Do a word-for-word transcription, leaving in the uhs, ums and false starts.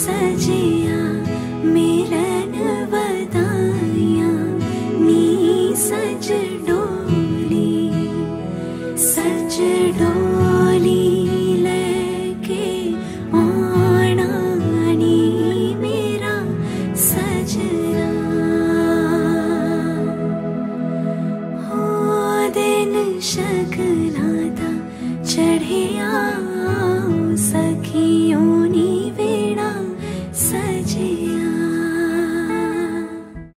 सजिया मिलन वदाइया नी सज डोली सज डोली लेके आना नी मेरा सजना हो दिन शगना दा चढ़िया